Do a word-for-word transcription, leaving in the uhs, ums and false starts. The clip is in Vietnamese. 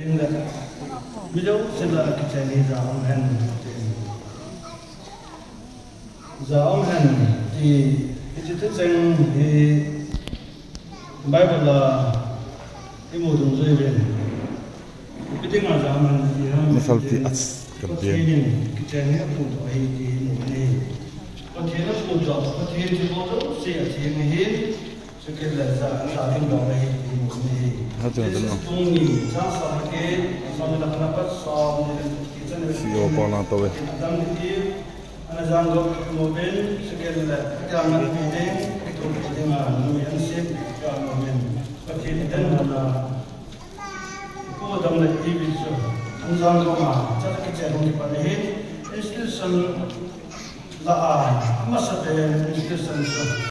in the middle sila kitchen za ông hen za ông hen thì cái chữ danh thì Bible là cái mô dùng dây về cái tiếng là za mình thì nó Masalti ats kampiyan kitchen hết phụ thuộc hay thì một này có thể nó phụ thuộc có thể thì có đâu sẽ thì người hết sự kiện là za za tiếng đó hay thì một này tung ni cha sa cái sa mình đặt nắp sa mình kitchen Sio pona towe. Adam ni ana zango mo ben sự kiện là cái làm cái gì cái công việc mà người ăn xếp cho mình có thể đến là cô đồng này đi về chỗ ông giang có mà chắc cái chuyện không phải hết institution là à mà sao để institution